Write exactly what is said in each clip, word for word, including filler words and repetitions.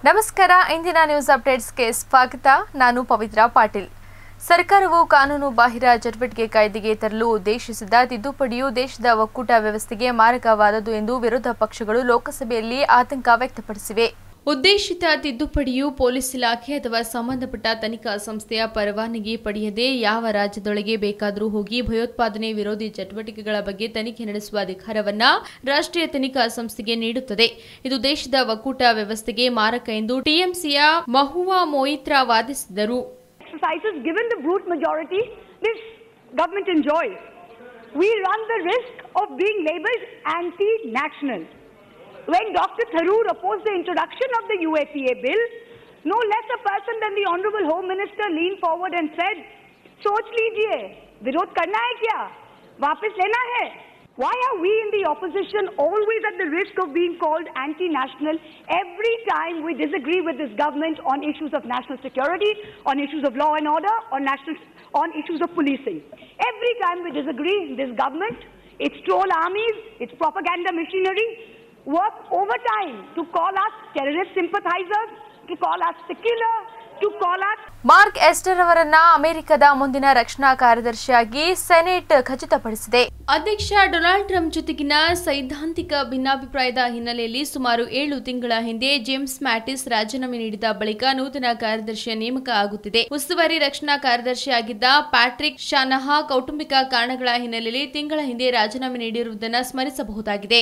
ನಮಸ್ಕಾರ ಇಂದಿನ ನ್ಯೂಸ್ ಅಪ್ಡೇಟ್ಸ್ಗೆ ಸ್ವಾಗತ ನಾನು ಪವಿತ್ರ ಪಾಟೀಲ್ ಸರ್ಕಾರವು ಕಾನೂನು ಬಾಹಿರ ಚಟುವಟಿಕೆ ಕಾಯ್ದೆಗೆ ತರಲು ಉದ್ದೇಶಿಸಿದ ತಿದ್ದುಪಡಿಯು ದೇಶದ ಒಕ್ಕೂಟ ವ್ಯವಸ್ಥೆಗೆ ಮಾರಕವಾದದ್ದು ಎಂದು ವಿರೋಧ ಪಕ್ಷಗಳು ಲೋಕಸಭೆಯಲ್ಲಿ ಆತಂಕ ವ್ಯಕ್ತಪಡಿಸಿವೆ ಉದ್ದೇಶಿತ ತಿದ್ದುಪಡಿಯು ಪೊಲೀಸ್ ಇಲಾಖೆ ಅಥವಾ ಸಂಬಂಧಪಟ್ಟ ತನಿಖಾ ಸಂಸ್ಥೆಯ ಪರವಾನಗಿ ಪಡೆಯದೆ ಯಾವ ರಾಜ್ಯದೊಳಗೆ ಬೇಕಾದರೂ ಹೋಗಿ ಭಯೋತ್ಪಾದನೆ ವಿರೋಧಿ ಚಟುವಟಿಕೆಗಳ ಬಗ್ಗೆ ತನಿಖೆ ನಡೆಸುವ ಅಧಿಕಾರವನ್ನು ರಾಷ್ಟ್ರೀಯ ತನಿಖಾ ಸಂಸ್ಥೆಗೆ ನೀಡುತ್ತದೆ ಇದು ದೇಶದ ಒಕ್ಕೂಟ ವ್ಯವಸ್ಥೆಗೆ ಮಾರಕ ಎಂದು ಟಿಎಂಸಿಯ ಮಹುವಾ ಮೊಯಿತ್ರಾ ವಾದಿಸಿದರು Exercises given the brute majority this government enjoys. We run the risk of being labelled anti-national. When Doctor Tharoor opposed the introduction of the U A P A bill, no less a person than the Honourable Home Minister leaned forward and said, "Soch lijiye, virodh karna hai kya? Wapas lena hai?" Why are we in the opposition always at the risk of being called anti-national every time we disagree with this government on issues of national security, on issues of law and order, on national, on issues of policing? Every time we disagree, this government, its troll armies, its propaganda machinery, work overtime to call us terrorist sympathizers, to call us secular, to call us Mark Esper ಅವರನ್ನ ಅಮೆರಿಕದ ಮುಂದಿನ ರಕ್ಷಣಾ ಕಾರ್ಯದರ್ಶಿಯಾಗಿ senate ಖಚಿತಪಡಿಸಿದೆ ಅಧ್ಯಕ್ಷ Donald Trump ಜೊತೆಗಿನ ಸೈದ್ಧಾಂತಿಕ ಭಿನ್ನಾಭಿಪ್ರಾಯದ ಹಿನ್ನೆಲೆಯಲ್ಲಿ ಸುಮಾರು ಏಳು ತಿಂಗಳ ಹಿಂದೆ ಜೇಮ್ಸ್ ಮ್ಯಾಟಿಸ್ ರಾಜೀನಾಮೆ ನೀಡಿದ ಬಳಿಕ ನೂತನ ಕಾರ್ಯದರ್ಶಿಯ ನೇಮಕ ಆಗುತ್ತಿದೆ ಉಸ್ತುವಾರಿ ರಕ್ಷಣಾ ಕಾರ್ಯದರ್ಶಿಯಾಗಿದ್ದ ಪ್ಯಾಟ್ರಿಕ್ ಶಾನಹಾ ಕೌಟುಂಬಿಕ ಕಾರಣಗಳ ಹಿನ್ನೆಲೆಯಲ್ಲಿ ತಿಂಗಳ ಹಿಂದೆ ರಾಜೀನಾಮೆ ನೀಡಿರುವುದನ್ನು ಸ್ಮರಿಸಬಹುದಾಗಿದೆ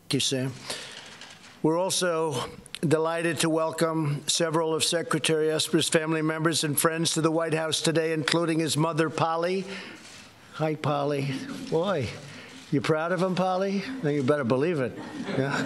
We're also delighted to welcome several of Secretary Esper's family members and friends to the White House today, including his mother, Polly. Hi, Polly. Boy, you proud of him, Polly? No, you better believe it. Yeah.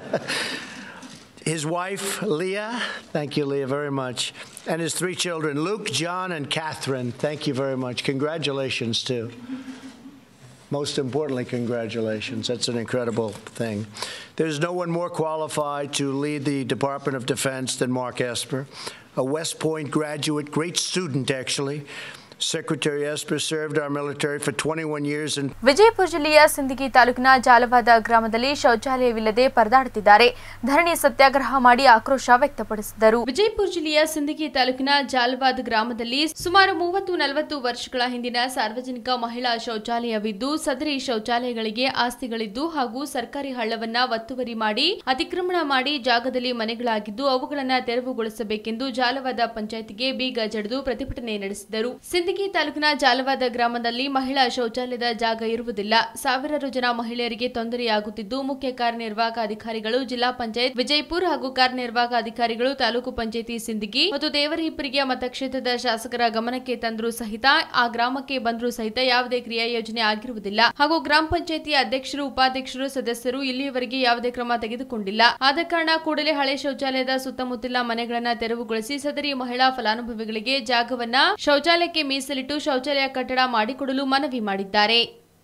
His wife, Leah. Thank you, Leah, very much. And his three children, Luke, John, and Catherine. Thank you very much. Congratulations, too. Most importantly, congratulations. That's an incredible thing. There's no one more qualified to lead the Department of Defense than Mark Esper, a West Point graduate, great student, actually. Secretary Esper served our military for twenty-one years in Vijayapura ಜಿಲ್ಲೆಯ ಸಿಂದಗಿ ತಾಲೂಕಿನ ಜಾಲವಾದ ಗ್ರಾಮದಲ್ಲಿ ಶೌಚಾಲಯವಿಲ್ಲದೆ ಪರದಾಡುತ್ತಿದ್ದಾರೆ ಧರಣಿ ಸತ್ಯಾಗ್ರಹ ಮಾಡಿ ಆಕ್ರೋಶ ವ್ಯಕ್ತಪಡಿಸಿದರು ವಿಜಯಪುರ ಜಿಲ್ಲೆಯ ಸಿಂದಗಿ ತಾಲೂಕಿನ ಜಾಲವಾದ ಗ್ರಾಮದಲ್ಲಿ ಸುಮಾರು ಮೂವತ್ತು ನಲವತ್ತು ವರ್ಷಗಳ ಹಿಂದಿನ ಸಾರ್ವಜನಿಕ ಮಹಿಳಾ ಶೌಚಾಲಯವಿದ್ದು ಸದರಿ ಶೌಚಾಲಯಗಳಿಗೆ ಆಸ್ತಿಗಳಿದ್ದು ಹಾಗೂ ಸರ್ಕಾರಿ ಹಳ್ಳವನ್ನ ಒತ್ತುವರಿ ಮಾಡಿ ಅತಿಕ್ರಮಣ ಮಾಡಿ ಜಾಗದಲ್ಲಿ ಮನೆಗಳಾಗಿದ್ದು ಅವುಗಳನ್ನು ತೆರವುಗೊಳಿಸಬೇಕೆಂದು ಜಾಲವಾದ ಪಂಚಾಯತ್ಗೆ ಬೀಗ ಜಡಿದು ಪ್ರತಿಭಟನೆ ನಡೆಸಿದರು ಸಿಂದಗಿ ತಾಲೂಕಿನ ಜಾಲವಾದ ಗ್ರಾಮದಲ್ಲಿ ಮಹಿಳಾ ಶೌಚಾಲಯದ ಜಾಗ ಇರುವುದಿಲ್ಲ ಸಾವಿರಾರು ಜನ ಮಹಿಳೆಯರಿಗೆ ತೊಂದರೆಯಾಗುತ್ತಿದ್ದು ಮುಖ್ಯ ಕಾರ್ಯನಿರ್ವಾಹಕ ಅಧಿಕಾರಿಗಳು ಜಿಲ್ಲಾ ಪಂಚಾಯತ್ ವಿಜಯಪುರ ಹಾಗೂ ಕಾರ್ಯನಿರ್ವಾಹಕ ಅಧಿಕಾರಿಗಳು ತಾಲೂಕು ಪಂಚಾಯತಿ ಸಿಂದಗಿ ಮತ್ತು ದೇವರಹಿಪ್ಪರಿಗೆ ಮತಕ್ಷೇತ್ರದ ಶಾಸಕರ ಗಮನಕ್ಕೆ ತಂದರೂ ಸಹಿತ ಆ ಗ್ರಾಮಕ್ಕೆ ಬಂದರೂ ಸಹಿತ ಯಾವುದೇ ಕ್ರಿಯಾ ಯೋಜನೆ ಆಗಿರುವುದಿಲ್ಲ ಹಾಗೂ ಗ್ರಾಮ ಪಂಚಾಯತಿ ಅಧ್ಯಕ್ಷರು ಉಪಾಧ್ಯಕ್ಷರು ಸದಸ್ಯರು ಇಲ್ಲಿಯವರೆಗೆ ಯಾವುದೇ ಕ್ರಮ ತೆಗೆದುಕೊಂಡಿಲ್ಲ ಆದ ಕಾರಣ ಕೂಡಲೇ ಹಳೆ ಶೌಚಾಲಯದ ಸುತ್ತಮುತ್ತಲ ಮನೆಗಳನ್ನು ತೆರವುಗೊಳಿಸಿ ಸದರಿ ಮಹಿಳಾ ಫಲಾನುಭವಿಗಳಿಗೆ ಜಾಗವನ್ನ ಶೌಚಾಲಯಕ್ಕೆ ಮೀಸಲಿಟ್ಟು ಶೌಚಾಲಯ ಕಟ್ಟಡ ಮಾಡಿಕೊಡಲು ಮನವಿ ಮಾಡಿದ್ದಾರೆ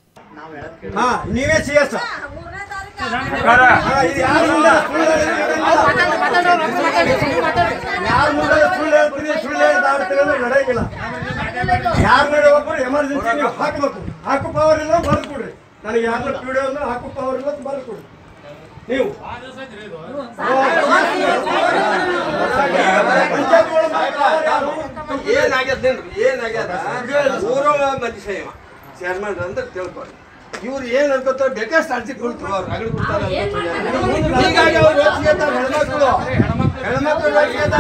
ಇವ್ರು ಏನ್ ಅನ್ಕೋತಾರೆ ಬೇಕಷ್ಟು ಅರ್ಜಿ ಕೊಡ್ತಾರೆ ಅವ್ರು ಅಗಡಿ ಕೊಡ್ತಾರೆ ಹೀಗಾಗಿ ಅವ್ರು ಹೆಣ್ಮಕ್ಳು ಹೆಣ್ಮಕ್ಳು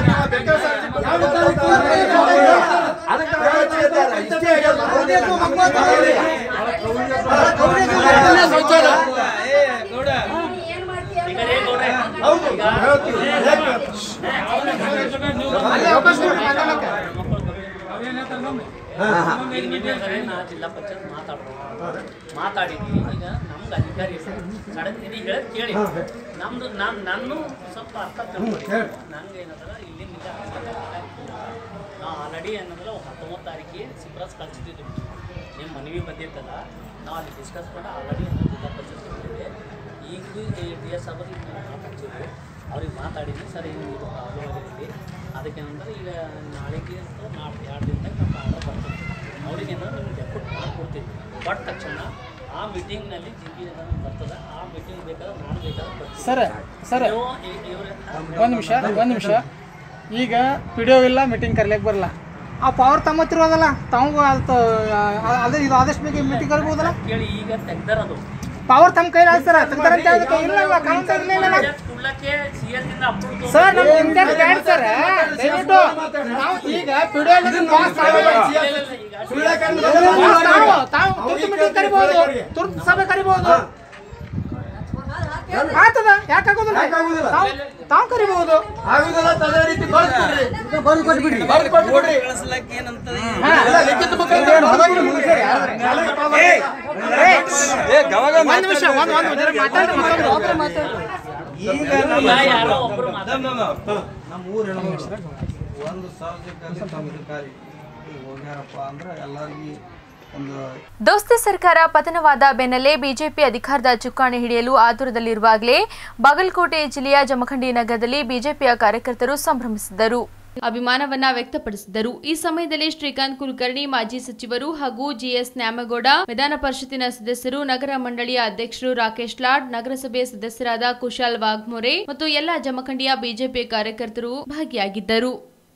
ಜಿಲ್ಲಾ ಪಂಚಾಯತ್ ಮಾತಾಡ್ಬೋದು ಮಾತಾಡಿದ್ವಿ ಈಗ ನಮ್ಗೆ ಅಧಿಕಾರಿ ಸಡನ್ ಇದು ಹೇಳೋದು ಕೇಳಿ ನಮ್ದು ನಾನು ನಾನು ಸ್ವಲ್ಪ ಅರ್ಥ ತಿಳ್ಕೊಂಡು ನಂಗೆ ಏನಂದ್ರೆ ಇಲ್ಲಿಂದ ನಾವು ಆಲ್ರೆಡಿ ಏನಂದ್ರೆ ಹತ್ತೊಂಬತ್ತು ತಾರೀಕಿಗೆ ಸಿಪ್ರಾಸ್ ಕಳಿಸಿದ್ದೀವಿ ನಿಮ್ಮ ಮನವಿ ಬಂದಿರ್ತಲ್ಲ ನಾವು ಅಲ್ಲಿ ಡಿಸ್ಕಸ್ ಮಾಡಿ ಆಲ್ರೆಡಿ ಜಿಲ್ಲಾ ಪಂಚಾಯತ್ ಬಂದಿದೆ ಈಗಲೂ ಡಿ ಎಸ್ ಅವ್ರಿಗೆ ಮಾತಾಡ್ತಿದ್ವಿ ಅವ್ರಿಗೆ ಮಾತಾಡಿದ್ವಿ ಸರ್ ಇದು ಪ್ರಾಬ್ಲಮ್ ಆಗಿದೆ ಅದಕ್ಕೇನಂದ್ರೆ ಈಗ ನಾಳೆಗೆ ಅಂತ ನಾವು ಎರಡು ದಿನದಾಗ ನಮ್ಮ ಆರ್ಡರ್ ಬರ್ತೀವಿ ಅವ್ರಿಗೆ ಏನಂದ್ರೆ ನಿಮ್ಗೆ ಎಫರ್ಟ್ ಮಾಡಿಕೊಡ್ತೀವಿ ಬಟ್ ತಕ್ಷಣ ಆ ಮೀಟಿಂಗ್ನಲ್ಲಿ ಜಿಪಿ ಬರ್ತದೆ ಆ ಮೀಟಿಂಗ್ ಬೇಕಾದ್ರೆ ನಾನು ಬೇಕಾದ್ರೆ ಸರ್ ಸರ್ ಒಂದು ನಿಮಿಷ ಒಂದು ನಿಮಿಷ ಈಗ ಪಿಡಿಒ ಇಲ್ಲ, ಮೀಟಿಂಗ್ ಕರಿಲಿಕ್ಕೆ ಬರಲ್ಲ. ಆ ಪವರ್ ತಮ್ಮ ಹತ್ರ ಇರೋದಲ್ಲ, ತಾವು ಅದೇ ಇದು ಆದಷ್ಟು ಬೇಗ ಮೀಟಿಂಗ್ ಕರಿಬೋದಲ್ಲ. ಕೇಳಿ ಈಗ ತೆಗ್ದಾರದು ಪವರ್ ತಮ್ಮ ಕೈಲಿ ಸರ್ ತೆಗ್ದಾರ ಅಂತ ಹೇಳಿದ್ರೆ ಇಲ್ಲ ಕಾನೂನು ಇಲ್ಲ ಸರ್. ನಮ್ಗೆ ಇಂಟರ್ ಬ್ಯಾಡ್ ಸರ್. ದಯವಿಟ್ಟು ನಾವು ಈಗ ಪಿಡಿಒ ತಾವು ತುರ್ತು ಮೀಟಿಂಗ್ ಕರಿಬಹುದು, ತುರ್ತು ಸಭೆ ಕರಿಬಹುದು. ಆತದ ಯಾಕಾಗೋದಿಲ್ಲ, ತಾವು ಕರಿಬಹುದು. ಒಂದು ನಿಮಿಷ ಒಂದು ಒಂದು ಮಾತಾಡಿ ಈಗ ನಮ್ಮ ಊರ ಒಂದು ಸಾರ್ವಜನಿಕ ಅಧಿಕಾರಿ ಹೋಗ್ಯಾರಪ್ಪ ಅಂದ್ರೆ ಎಲ್ಲರಿಗೂ ದೋಸ್ತಿ ಸರ್ಕಾರ ಪತನವಾದ ಬೆನ್ನಲ್ಲೇ ಬಿಜೆಪಿ ಅಧಿಕಾರದ ಚುಕ್ಕಾಣಿ ಹಿಡಿಯಲು ಆತುರದಲ್ಲಿರುವಾಗಲೇ ಬಾಗಲಕೋಟೆ ಜಿಲ್ಲೆಯ ಜಮಖಂಡಿ ನಗರದಲ್ಲಿ ಬಿಜೆಪಿಯ ಕಾರ್ಯಕರ್ತರು ಸಂಭ್ರಮಿಸಿದರು, ಅಭಿಮಾನವನ್ನ ವ್ಯಕ್ತಪಡಿಸಿದರು. ಈ ಸಮಯದಲ್ಲಿ ಶ್ರೀಕಾಂತ್ ಕುಲಕರ್ಣಿ, ಮಾಜಿ ಸಚಿವರು ಹಾಗೂ ಜಿಎಸ್ ನ್ಯಾಮಗೌಡ, ವಿಧಾನ ಪರಿಷತ್ತಿನ ಸದಸ್ಯರು, ನಗರ ಮಂಡಳಿಯ ಅಧ್ಯಕ್ಷರು ರಾಕೇಶ್ ಲಾಡ್, ನಗರಸಭೆ ಸದಸ್ಯರಾದ ಕುಶಾಲ್ ವಾಘ್ಮೋರೆ ಮತ್ತು ಎಲ್ಲ ಜಮಖಂಡಿಯ ಬಿಜೆಪಿ ಕಾರ್ಯಕರ್ತರು ಭಾಗಿಯಾಗಿದ್ದರು.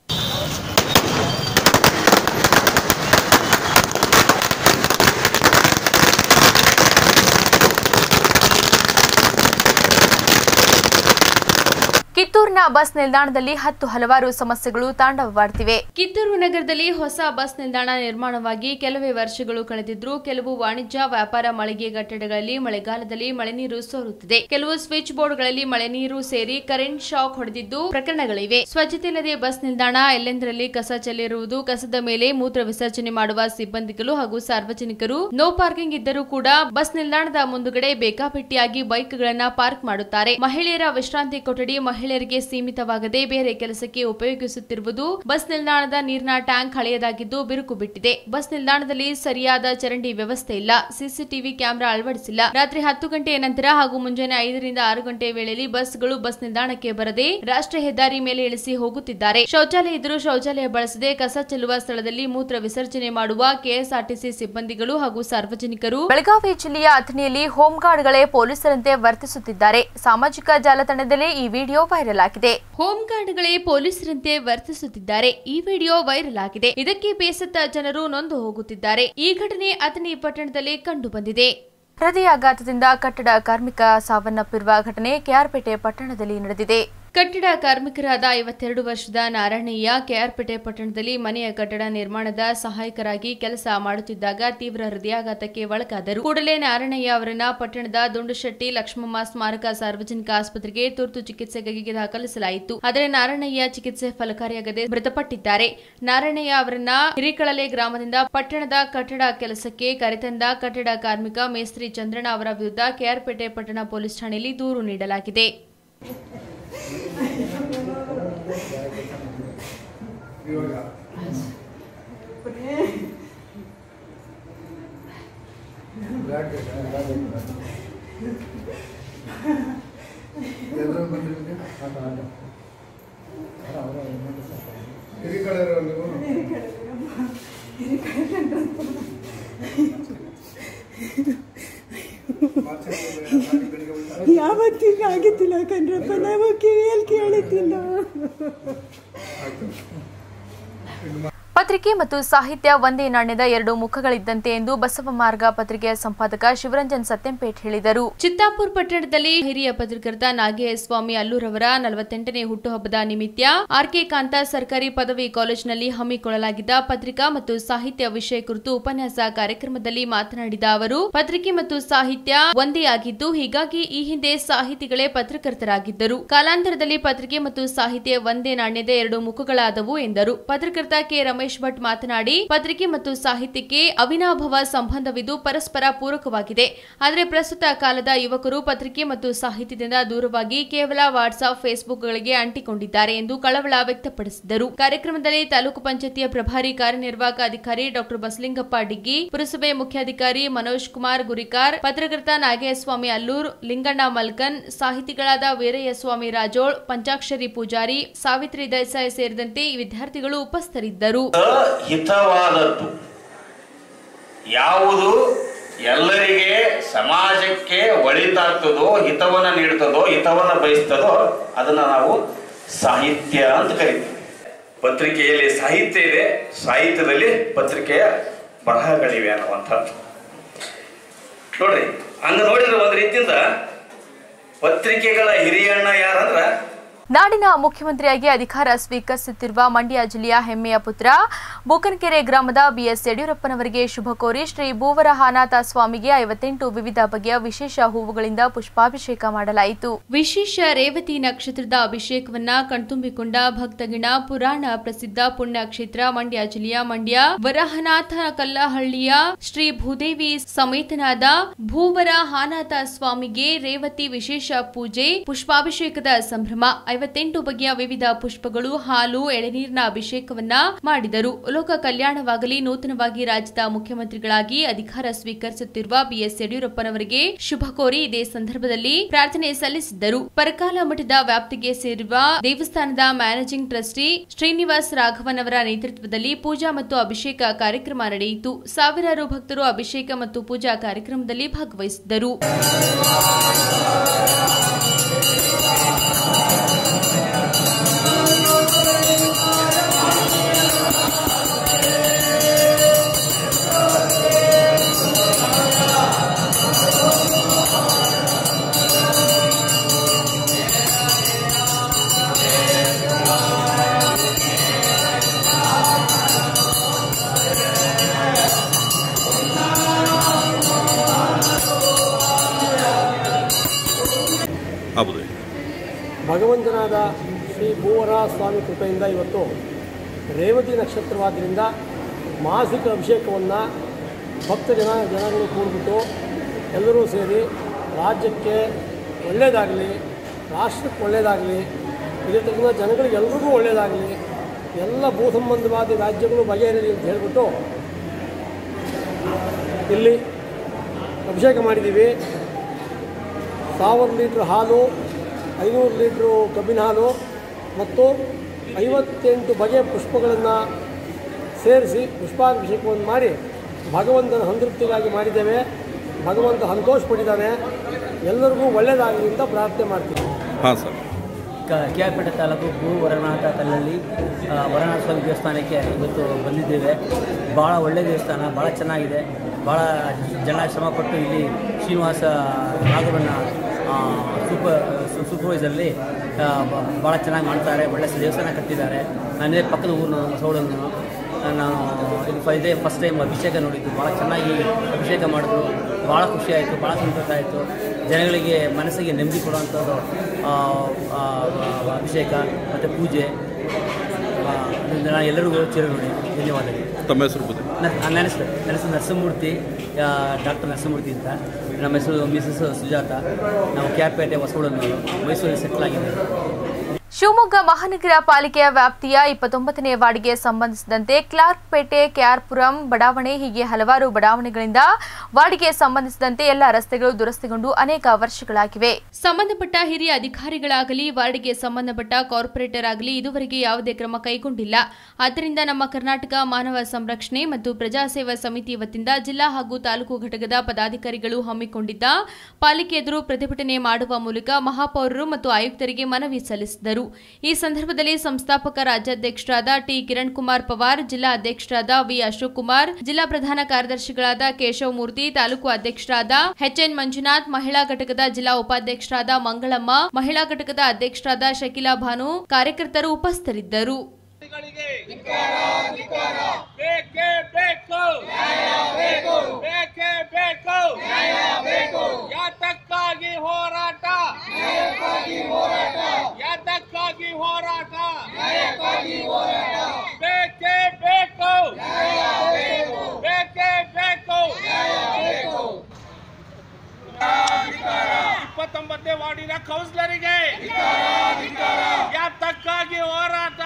ಕಿತ್ತೂರಿನ ಬಸ್ ನಿಲ್ದಾಣದಲ್ಲಿ ಹತ್ತು ಹಲವಾರು ಸಮಸ್ಯೆಗಳು ತಾಂಡವವಾಡುತ್ತಿವೆ. ಕಿತ್ತೂರು ನಗರದಲ್ಲಿ ಹೊಸ ಬಸ್ ನಿಲ್ದಾಣ ನಿರ್ಮಾಣವಾಗಿ ಕೆಲವೇ ವರ್ಷಗಳು ಕಳೆದಿದ್ರೂ ಕೆಲವು ವಾಣಿಜ್ಯ ವ್ಯಾಪಾರ ಮಳಿಗೆ ಕಟ್ಟಡಗಳಲ್ಲಿ ಮಳೆಗಾಲದಲ್ಲಿ ಮಳೆ ನೀರು ಸೋರುತ್ತಿದೆ. ಕೆಲವು ಸ್ವಿಚ್ ಬೋರ್ಡ್ಗಳಲ್ಲಿ ಮಳೆ ನೀರು ಸೇರಿ ಕರೆಂಟ್ ಶಾಕ್ ಹೊಡೆದಿದ್ದು ಪ್ರಕರಣಗಳಿವೆ. ಸ್ವಚ್ಛತೆ ಇಲ್ಲದೆ ಬಸ್ ನಿಲ್ದಾಣ, ಎಲ್ಲೆಂದರಲ್ಲಿ ಕಸ ಚೆಲ್ಲಿರುವುದು, ಕಸದ ಮೇಲೆ ಮೂತ್ರ ವಿಸರ್ಜನೆ ಮಾಡುವ ಸಿಬ್ಬಂದಿಗಳು ಹಾಗೂ ಸಾರ್ವಜನಿಕರು, ನೋ ಪಾರ್ಕಿಂಗ್ ಇದ್ದರೂ ಕೂಡ ಬಸ್ ನಿಲ್ದಾಣದ ಮುಂದುಗಡೆ ಬೇಕಾಬಿಟ್ಟಿಯಾಗಿ ಬೈಕ್ಗಳನ್ನ ಪಾರ್ಕ್ ಮಾಡುತ್ತಾರೆ. ಮಹಿಳೆಯರ ವಿಶ್ರಾಂತಿ ಕೊಠಡಿ ಮಹಿಳೆಯರಿಗೆ ಸೀಮಿತವಾಗದೆ ಬೇರೆ ಕೆಲಸಕ್ಕೆ ಉಪಯೋಗಿಸುತ್ತಿರುವುದು, ಬಸ್ ನಿಲ್ದಾಣದ ನೀರಿನ ಟ್ಯಾಂಕ್ ಹಳೆಯದಾಗಿದ್ದು ಬಿರುಕು ಬಿಟ್ಟಿದೆ. ಬಸ್ ನಿಲ್ದಾಣದಲ್ಲಿ ಸರಿಯಾದ ಚರಂಡಿ ವ್ಯವಸ್ಥೆ ಇಲ್ಲ, ಸಿಸಿಟಿವಿ ಕ್ಯಾಮೆರಾ ಅಳವಡಿಸಿಲ್ಲ. ರಾತ್ರಿ ಹತ್ತು ಗಂಟೆಯ ನಂತರ ಹಾಗೂ ಮುಂಜಾನೆ ಐದರಿಂದ ಆರು ಗಂಟೆ ವೇಳೆಯಲ್ಲಿ ಬಸ್ಗಳು ಬಸ್ ನಿಲ್ದಾಣಕ್ಕೆ ಬರದೆ ರಾಷ್ಟ್ರೀಯ ಹೆದ್ದಾರಿ ಮೇಲೆ ಇಳಿಸಿ ಹೋಗುತ್ತಿದ್ದಾರೆ. ಶೌಚಾಲಯ ಇದ್ದರೂ ಶೌಚಾಲಯ ಬಳಸದೆ ಕಸ ಚೆಲ್ಲುವ ಸ್ಥಳದಲ್ಲಿ ಮೂತ್ರ ವಿಸರ್ಜನೆ ಮಾಡುವ ಕೆಎಸ್ಆರ್ಟಿಸಿ ಸಿಬ್ಬಂದಿಗಳು ಹಾಗೂ ಸಾರ್ವಜನಿಕರು. ಬೆಳಗಾವಿ ಜಿಲ್ಲೆಯ ಅಥಣಿಯಲ್ಲಿ ಹೋಮ್ ಗಾರ್ಡ್ಗಳೇ ಪೊಲೀಸರಂತೆ ವರ್ತಿಸುತ್ತಿದ್ದಾರೆ. ಸಾಮಾಜಿಕ ಜಾಲತಾಣದಲ್ಲಿ ಈ ವಿಡಿಯೋ ವೈರಲ್ ಆಗಿದೆ. ಹೋಮ್ ಗಾರ್ಡ್ಗಳೇ ಪೊಲೀಸರಂತೆ ವರ್ತಿಸುತ್ತಿದ್ದಾರೆ. ಈ ವಿಡಿಯೋ ವೈರಲ್ ಆಗಿದೆ. ಇದಕ್ಕೆ ಬೇಸತ್ತ ಜನರು ನೊಂದು ಹೋಗುತ್ತಿದ್ದಾರೆ. ಈ ಘಟನೆ ಅಥಣಿ ಪಟ್ಟಣದಲ್ಲಿ ಕಂಡು ಬಂದಿದೆ. ಹೃದಯಾಘಾತದಿಂದ ಕಟ್ಟಡ ಕಾರ್ಮಿಕ ಸಾವನ್ನಪ್ಪಿರುವ ಘಟನೆ ಕೆಆರ್ಪೇಟೆ ಪಟ್ಟಣದಲ್ಲಿ ನಡೆದಿದೆ. ಕಟ್ಟಡ ಕಾರ್ಮಿಕರಾದ ಐವತ್ತೆರಡು ವರ್ಷದ ನಾರಾಯಣಯ್ಯ ಕೆಆರ್ಪೇಟೆ ಪಟ್ಟಣದಲ್ಲಿ ಮನೆಯ ಕಟ್ಟಡ ನಿರ್ಮಾಣದ ಸಹಾಯಕರಾಗಿ ಕೆಲಸ ಮಾಡುತ್ತಿದ್ದಾಗ ತೀವ್ರ ಹೃದಯಾಘಾತಕ್ಕೆ ಒಳಗಾದರು. ಕೂಡಲೇ ನಾರಾಯಣಯ್ಯ ಅವರನ್ನ ಪಟ್ಟಣದ ದುಂಡುಶೆಟ್ಟಿ ಲಕ್ಷ್ಮಮ್ಮ ಸ್ಮಾರಕ ಸಾರ್ವಜನಿಕ ಆಸ್ಪತ್ರೆಗೆ ತುರ್ತು ಚಿಕಿತ್ಸೆಗಾಗಿ ದಾಖಲಿಸಲಾಯಿತು. ಆದರೆ ನಾರಾಯಣಯ್ಯ ಚಿಕಿತ್ಸೆ ಫಲಕಾರಿಯಾಗದೆ ಮೃತಪಟ್ಟಿದ್ದಾರೆ. ನಾರಾಯಣಯ್ಯ ಅವರನ್ನ ಹಿರಿಕಳಲೆ ಗ್ರಾಮದಿಂದ ಪಟ್ಟಣದ ಕಟ್ಟಡ ಕೆಲಸಕ್ಕೆ ಕರೆತಂದ ಕಟ್ಟಡ ಕಾರ್ಮಿಕ ಮೇಸ್ತ್ರಿ ಚಂದ್ರಣ್ಣ ಅವರ ವಿರುದ್ಧ ಕೆಆರ್ಪೇಟೆ ಪಟ್ಟಣ ಪೊಲೀಸ್ ಠಾಣೆಯಲ್ಲಿ ದೂರು ನೀಡಲಾಗಿದೆ. ಯಾವತ್ತಿಗೆ ಆಗಿತ್ತಿಲ್ಲ ಕಣ್ರಪ್ಪ, ನಾವು ಕಿವಿಯಲ್ಲಿ ಕೇಳುತ್ತಿಲ್ಲ. ಪತ್ರಿಕೆ ಮತ್ತು ಸಾಹಿತ್ಯ ಒಂದೇ ನಾಣ್ಯದ ಎರಡು ಮುಖಗಳಿದ್ದಂತೆ ಎಂದು ಬಸವ ಮಾರ್ಗ ಪತ್ರಿಕೆಯ ಸಂಪಾದಕ ಶಿವರಂಜನ್ ಸತ್ಯಂಪೇಟ್ ಹೇಳಿದರು. ಚಿತ್ತಾಪುರ ಪಟ್ಟಣದಲ್ಲಿ ಹಿರಿಯ ಪತ್ರಕರ್ತ ನಾಗೇಸ್ವಾಮಿ ಅಲ್ಲೂರವರ ನಲವತ್ತೆಂಟನೇ ಹುಟ್ಟುಹಬ್ಬದ ನಿಮಿತ್ತ ಆರ್ಕೆ ಕಾಂತ ಸರ್ಕಾರಿ ಪದವಿ ಕಾಲೇಜಿನಲ್ಲಿ ಹಮ್ಮಿಕೊಳ್ಳಲಾಗಿದ್ದ ಪತ್ರಿಕಾ ಮತ್ತು ಸಾಹಿತ್ಯ ವಿಷಯ ಕುರಿತು ಉಪನ್ಯಾಸ ಕಾರ್ಯಕ್ರಮದಲ್ಲಿ ಮಾತನಾಡಿದ ಅವರು, ಪತ್ರಿಕೆ ಮತ್ತು ಸಾಹಿತ್ಯ ಒಂದೇ ಆಗಿದ್ದು, ಹೀಗಾಗಿ ಈ ಹಿಂದೆ ಸಾಹಿತಿಗಳೇ ಪತ್ರಕರ್ತರಾಗಿದ್ದರು. ಕಾಲಾಂತರದಲ್ಲಿ ಪತ್ರಿಕೆ ಮತ್ತು ಸಾಹಿತ್ಯ ಒಂದೇ ನಾಣ್ಯದ ಎರಡು ಮುಖಗಳಾದವು ಎಂದರು. ಪತ್ರಕರ್ತ ಕೆ ರಮೇಶ್ ಭಟ್ ಮಾತನಾಡಿ, ಪತ್ರಿಕೆ ಮತ್ತು ಸಾಹಿತ್ಯಕ್ಕೆ ಅವಿನಾಭಾವ ಸಂಬಂಧವಿದ್ದು ಪರಸ್ಪರ ಪೂರಕವಾಗಿದೆ. ಆದರೆ ಪ್ರಸ್ತುತ ಕಾಲದ ಯುವಕರು ಪತ್ರಿಕೆ ಮತ್ತು ಸಾಹಿತ್ಯದಿಂದ ದೂರವಾಗಿ ಕೇವಲ ವಾಟ್ಸ್ಆಪ್, ಫೇಸ್ಬುಕ್ಗಳಿಗೆ ಅಂಟಿಕೊಂಡಿದ್ದಾರೆ ಎಂದು ಕಳವಳ ವ್ಯಕ್ತಪಡಿಸಿದರು. ಕಾರ್ಯಕ್ರಮದಲ್ಲಿ ತಾಲೂಕು ಪಂಚಾಯತಿಯ ಪ್ರಭಾರಿ ಕಾರ್ಯನಿರ್ವಾಹಕ ಅಧಿಕಾರಿ ಡಾಕ್ಟರ್ ಬಸಲಿಂಗಪ್ಪ ಡಿಗ್ಗಿ, ಪುರಸಭೆ ಮುಖ್ಯಾಧಿಕಾರಿ ಮನೋಜ್ ಕುಮಾರ್ ಗುರಿಕಾರ್, ಪತ್ರಕರ್ತ ನಾಗೇಸ್ವಾಮಿ ಅಲ್ಲೂರ್, ಲಿಂಗಣ್ಣ ಮಲ್ಕನ್, ಸಾಹಿತಿಗಳಾದ ವೀರಯ್ಯಸ್ವಾಮಿ ರಾಜೋಳ್, ಪಂಚಾಕ್ಷರಿ ಪೂಜಾರಿ, ಸಾವಿತ್ರಿ ದೇಸಾಯಿ ಸೇರಿದಂತೆ ವಿದ್ಯಾರ್ಥಿಗಳು ಉಪಸ್ಥಿತರಿದ್ದರು. ಹಿತವಾದದ್ದು ಯಾವುದು ಎಲ್ಲರಿಗೆ ಸಮಾಜಕ್ಕೆ ಒಳಿತಾಗ್ತದೋ, ಹಿತವನ್ನ ನೀಡ್ತದೋ, ಹಿತವನ್ನ ಬಯಸ್ತದೋ ಅದನ್ನ ನಾವು ಸಾಹಿತ್ಯ ಅಂತ ಕರಿತೀವಿ. ಪತ್ರಿಕೆಯಲ್ಲಿ ಸಾಹಿತ್ಯ ಇದೆ, ಸಾಹಿತ್ಯದಲ್ಲಿ ಪತ್ರಿಕೆಯ ಬರಹಗಳಿವೆ ಅನ್ನುವಂಥದ್ದು ನೋಡ್ರಿ. ಹಂಗ ನೋಡಿದ್ರೆ ಒಂದು ರೀತಿಯಿಂದ ಪತ್ರಿಕೆಗಳ ಹಿರಿಯಣ್ಣ ಯಾರಂದ್ರ ನಾಡಿನ ಮುಖ್ಯಮಂತ್ರಿಯಾಗಿ ಅಧಿಕಾರ ಸ್ವೀಕರಿಸುತ್ತಿರುವ ಮಂಡ್ಯ ಜಿಲ್ಲೆಯ ಹೆಮ್ಮೆಯ ಪುತ್ರ ಬೂಕನಕೆರೆ ಗ್ರಾಮದ ಬಿಎಸ್ ಯಡಿಯೂರಪ್ಪನವರಿಗೆ ಶುಭ ಕೋರಿ ಶ್ರೀ ಭೂವರಹಾನಾಥ ಸ್ವಾಮಿಗೆ ಐವತ್ತೆಂಟು ವಿವಿಧ ಬಗೆಯ ವಿಶೇಷ ಹೂವುಗಳಿಂದ ಪುಷ್ಪಾಭಿಷೇಕ ಮಾಡಲಾಯಿತು. ವಿಶೇಷ ರೇವತಿ ನಕ್ಷತ್ರದ ಅಭಿಷೇಕವನ್ನ ಕಣ್ತುಂಬಿಕೊಂಡ ಭಕ್ತಗಣ ಪುರಾಣ ಪ್ರಸಿದ್ಧ ಪುಣ್ಯಕ್ಷೇತ್ರ ಮಂಡ್ಯ ಜಿಲ್ಲೆಯ ಮಂಡ್ಯ ವರಹನಾಥ ಕಲ್ಲಹಳ್ಳಿಯ ಶ್ರೀ ಭೂದೇವಿ ಸಮೇತನಾದ ಭೂವರಹಾನಾಥ ಸ್ವಾಮಿಗೆ ರೇವತಿ ವಿಶೇಷ ಪೂಜೆ ಪುಷ್ಪಾಭಿಷೇಕದ ಸಂಭ್ರಮ. ಐವತ್ತೆಂಟು ಬಗೆಯ ವಿವಿಧ ಪುಷ್ಪಗಳು, ಹಾಲು, ಎಳೆನೀರಿನ ಅಭಿಷೇಕವನ್ನ ಮಾಡಿದರು. ಲೋಕ ಕಲ್ಯಾಣವಾಗಲಿ. ನೂತನವಾಗಿ ರಾಜ್ಯದ ಮುಖ್ಯಮಂತ್ರಿಗಳಾಗಿ ಅಧಿಕಾರ ಸ್ವೀಕರಿಸುತ್ತಿರುವ ಬಿಎಸ್ ಯಡಿಯೂರಪ್ಪನವರಿಗೆ ಶುಭ ಕೋರಿ ಇದೇ ಸಂದರ್ಭದಲ್ಲಿ ಪ್ರಾರ್ಥನೆ ಸಲ್ಲಿಸಿದ್ದರು. ಪರಕಾಲ ಮಠದ ವ್ಯಾಪ್ತಿಗೆ ಸೇರುವ ದೇವಸ್ಥಾನದ ಮ್ಯಾನೇಜಿಂಗ್ ಟ್ರಸ್ಟಿ ಶ್ರೀನಿವಾಸ್ ರಾಘವನ್ ಅವರ ನೇತೃತ್ವದಲ್ಲಿ ಪೂಜಾ ಮತ್ತು ಅಭಿಷೇಕ ಕಾರ್ಯಕ್ರಮ ನಡೆಯಿತು. ಸಾವಿರಾರು ಭಕ್ತರು ಅಭಿಷೇಕ ಮತ್ತು ಪೂಜಾ ಕಾರ್ಯಕ್ರಮದಲ್ಲಿ ಭಾಗವಹಿಸಿದ್ದರು. ಭಗವಂತನಾದ ಶ್ರೀ ಭೂವರಹ ಸ್ವಾಮಿ ಕೃಪೆಯಿಂದ ಇವತ್ತು ರೇವತಿ ನಕ್ಷತ್ರವಾದ್ದರಿಂದ ಮಾಸಿಕ ಅಭಿಷೇಕವನ್ನು ಭಕ್ತ ಜನ ಜನಗಳು ಕೂಡಿಬಿಟ್ಟು ಎಲ್ಲರೂ ಸೇರಿ ರಾಜ್ಯಕ್ಕೆ ಒಳ್ಳೆಯದಾಗಲಿ, ರಾಷ್ಟ್ರಕ್ಕೆ ಒಳ್ಳೆಯದಾಗಲಿ, ಇದರಿಂದ ಜನಗಳಿಗೆ ಎಲ್ರಿಗೂ ಒಳ್ಳೆಯದಾಗಲಿ, ಎಲ್ಲ ಭೂ ಸಂಬಂಧವಾದ ರಾಜ್ಯಗಳು ಬಗೆಹರಿಯಲಿ ಅಂತ ಹೇಳಿಬಿಟ್ಟು ಇಲ್ಲಿ ಅಭಿಷೇಕ ಮಾಡಿದ್ದೀವಿ. ಸಾವಿರ ಲೀಟ್ರ್ ಹಾಲು, ಐನೂರು ಲೀಟ್ರು ಕಬ್ಬಿನ ಹಾಲು ಮತ್ತು ಐವತ್ತೆಂಟು ಬಗೆಯ ಪುಷ್ಪಗಳನ್ನು ಸೇರಿಸಿ ಪುಷ್ಪಾಭಿಷೇಕವನ್ನು ಮಾಡಿ ಭಗವಂತನ ಸಂತೃಪ್ತಿಗಾಗಿ ಮಾಡಿದ್ದೇವೆ. ಭಗವಂತ ಸಂತೋಷ ಪಟ್ಟಿದ್ದಾನೆ. ಎಲ್ಲರಿಗೂ ಒಳ್ಳೆಯದಾಗಲಿ ಅಂತ ಪ್ರಾರ್ಥನೆ ಮಾಡ್ತೀವಿ. ಹಾಂ ಸರ್. ಕೆ ಆರ್ ಪೇಟೆ ತಾಲೂಕು ಭೂ ವರನಾಥ ಕಲ್ಲಲ್ಲಿ ವರನಾಥ ಸ್ವಾಮಿ ದೇವಸ್ಥಾನಕ್ಕೆ ಇವತ್ತು ಬಂದಿದ್ದೇವೆ. ಭಾಳ ಒಳ್ಳೆಯ ದೇವಸ್ಥಾನ, ಭಾಳ ಚೆನ್ನಾಗಿದೆ. ಭಾಳ ಜನ ಶ್ರಮಪಟ್ಟು ಇಲ್ಲಿ ಶ್ರೀನಿವಾಸ ರಾಘವನ್ನ ಸೂಪರ್ ಸೂಪರ್ವೈಸರಲ್ಲಿ ಭಾಳ ಚೆನ್ನಾಗಿ ಮಾಡ್ತಾರೆ. ಒಳ್ಳೆಯ ದೇವಸ್ಥಾನ ಕಟ್ಟಿದ್ದಾರೆ. ನಾನೇ ಪಕ್ಕದ ಊರಿನ ಸೌಳನ್ನು ನಾನು ಇದು ಇದೇ ಫಸ್ಟ್ ಟೈಮ್ ಅಭಿಷೇಕ ನೋಡಿದ್ದು. ಭಾಳ ಚೆನ್ನಾಗಿ ಅಭಿಷೇಕ ಮಾಡಿದ್ರು. ಭಾಳ ಖುಷಿಯಾಯಿತು, ಭಾಳ ಸಂತೋಷ ಆಯಿತು. ಜನಗಳಿಗೆ ಮನಸ್ಸಿಗೆ ನೆಮ್ಮದಿ ಕೊಡುವಂಥದ್ದು ಅಭಿಷೇಕ ಮತ್ತು ಪೂಜೆ. ನಾನು ಎಲ್ಲರಿಗೂ ಚಿರ ನೋಡಿ ಧನ್ಯವಾದಗಳು. ತಮ್ಮ ಹೆಸರು? ನನ್ನ ಹೆಸರು ನನ್ನ ಹೆಸರು ನರಸಿಂಹಮೂರ್ತಿ, ಡಾಕ್ಟರ್ ನರಸಿಂಹಮೂರ್ತಿ ಅಂತ. ನಮ್ಮ ಹೆಸರು ಮಿಸಸ್ ಸುಜಾತ. ನಾವು ಕೆ ಆರ್ ಪೇಟೆ ಹೊಸಗೂಡನ್ನು ಮೈಸೂರಲ್ಲಿ ಸೆಟ್ಲ್ ಆಗಿದ್ದೇವೆ. ಶಿವಮೊಗ್ಗ ಮಹಾನಗರ ಪಾಲಿಕೆಯ ವ್ಯಾಪ್ತಿಯ ಇಪ್ಪತ್ತೊಂಬತ್ತನೇ ವಾರ್ಡ್ಗೆ ಸಂಬಂಧಿಸಿದಂತೆ ಕ್ಲಾರ್ಕ್ಪೇಟೆ, ಕೆಆರ್ಪುರಂ ಬಡಾವಣೆ ಹೀಗೆ ಹಲವಾರು ಬಡಾವಣೆಗಳಿಂದ ವಾರ್ಡ್ಗೆ ಸಂಬಂಧಿಸಿದಂತೆ ಎಲ್ಲ ರಸ್ತೆಗಳು ದುರಸ್ತಿಗೊಂಡು ಅನೇಕ ವರ್ಷಗಳಾಗಿವೆ. ಸಂಬಂಧಪಟ್ಟ ಹಿರಿಯ ಅಧಿಕಾರಿಗಳಾಗಲಿ ವಾರ್ಡ್ಗೆ ಸಂಬಂಧಪಟ್ಟ ಕಾರ್ಪೊರೇಟರ್ ಆಗಲಿ ಇದುವರೆಗೆ ಯಾವುದೇ ಕ್ರಮ ಕೈಗೊಂಡಿಲ್ಲ. ಆದ್ದರಿಂದ ನಮ್ಮ ಕರ್ನಾಟಕ ಮಾನವ ಸಂರಕ್ಷಣೆ ಮತ್ತು ಪ್ರಜಾಸೇವಾ ಸಮಿತಿ ವತಿಯಿಂದ ಜಿಲ್ಲಾ ಹಾಗೂ ತಾಲೂಕು ಘಟಕದ ಪದಾಧಿಕಾರಿಗಳು ಹಮ್ಮಿಕೊಂಡಿದ್ದ ಪಾಲಿಕೆ ಎದುರು ಪ್ರತಿಭಟನೆ ಮಾಡುವ ಮೂಲಕ ಮಹಾಪೌರರು ಮತ್ತು ಆಯುಕ್ತರಿಗೆ ಮನವಿ ಸಲ್ಲಿಸಿದರು. ಈ ಸಂದರ್ಭದಲ್ಲಿ ಸಂಸ್ಥಾಪಕ ರಾಜ್ಯಾಧ್ಯಕ್ಷರಾದ ಟಿ ಕಿರಣ್ ಕುಮಾರ್ ಪವಾರ್, ಜಿಲ್ಲಾ ಅಧ್ಯಕ್ಷರಾದ ವಿ ಅಶೋಕ್ ಕುಮಾರ್, ಜಿಲ್ಲಾ ಪ್ರಧಾನ ಕಾರ್ಯದರ್ಶಿಗಳಾದ ಕೇಶವ್ ಮೂರ್ತಿ, ತಾಲೂಕು ಅಧ್ಯಕ್ಷರಾದ ಎಚ್ಎನ್ ಮಂಜುನಾಥ್, ಮಹಿಳಾ ಘಟಕದ ಜಿಲ್ಲಾ ಉಪಾಧ್ಯಕ್ಷರಾದ ಮಂಗಳಮ್ಮ, ಮಹಿಳಾ ಘಟಕದ ಅಧ್ಯಕ್ಷರಾದ ಶಕೀಲಾ ಭಾನು, ಕಾರ್ಯಕರ್ತರು ಉಪಸ್ಥಿತರಿದ್ದರು. ಯಾತಕ್ಕಾಗಿ ಹೋರಾಟ, ಯಾತಕ್ಕಾಗಿ ಹೋರಾಟ, ಬೇಕೇ ಬೇಕು, ಬೇಕೇ ಬೇಕು. ಇಪ್ಪತ್ತೊಂಬತ್ತನೇ ವಾರ್ಡಿನ ಕೌನ್ಸಿಲರಿಗೆ ಯಾತಕ್ಕಾಗಿ ಹೋರಾಟ,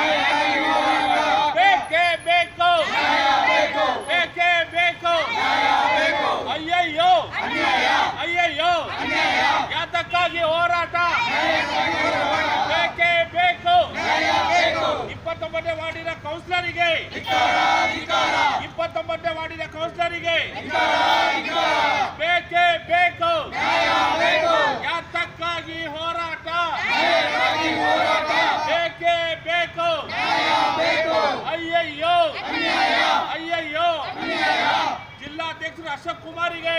ಬೇಕೇ ಬೇಕು, ಬೇಕೇ ಬೇಕು. ಅಯ್ಯಯ್ಯೋ ಅಯ್ಯಯ್ಯೋ ಯಾತಕ್ಕಾಗಿ ಹೋರಾಟ, ಬೇಕೇ ಬೇಕು. ಇಪ್ಪತ್ತೊಂಬತ್ತನೇ ವಾರ್ಡಿನ ಕೌನ್ಸಿಲರಿಗೆ, ಇಪ್ಪತ್ತೊಂಬತ್ತನೇ ವಾರ್ಡಿನ ಕೌನ್ಸಿಲರಿಗೆ ಬೇಕೇ ಬೇಕು, ಯಾತಕ್ಕಾಗಿ ಹೋರಾಟ, ಬೇಕೇ ಬೇಕು. ಡಾಕ್ಟರ್ ಅಶೋಕ್ ಕುಮಾರಿಗೆ